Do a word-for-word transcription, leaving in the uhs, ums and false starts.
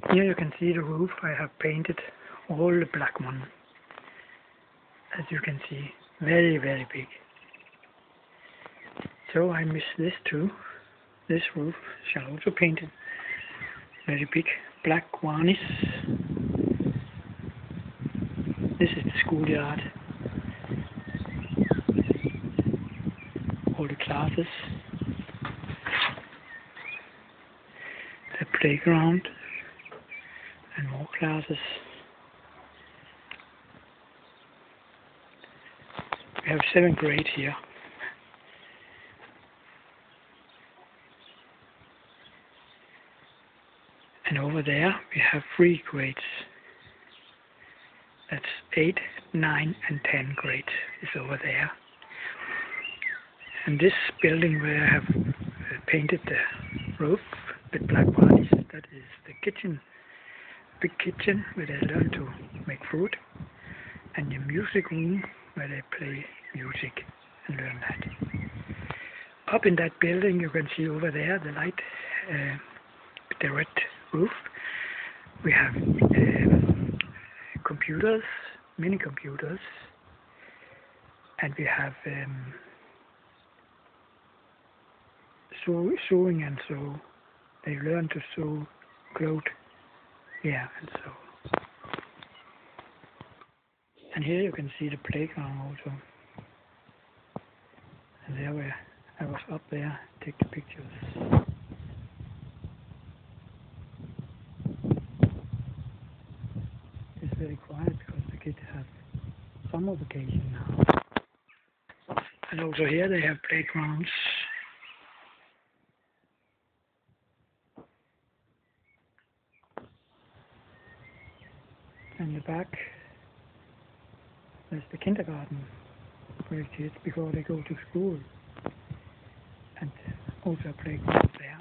Here you can see the roof. I have painted all the black one. As you can see, very, very big. So I miss this too. This roof shall also paint it. Very big black varnish. This is the schoolyard. All the classes. The playground. And more classes. We have seventh grade here. And over there we have three grades. That's eight, nine and ten grades is over there. And this building where I have painted the roof with black varnish, that is the kitchen. Big kitchen where they learn to make food. And the music room where they play music and learn that. Up in that building you can see over there the light, uh, the red roof. We have uh, computers, mini computers, and we have um, sew, sewing and sew. They learn to sew clothes here and so. And here you can see the playground also. And there where I was up there, take the pictures. It's very quiet because the kids have summer vacation now. And also here they have playgrounds. And in the back there's the kindergarten for the kids before they go to school. And also a playground there.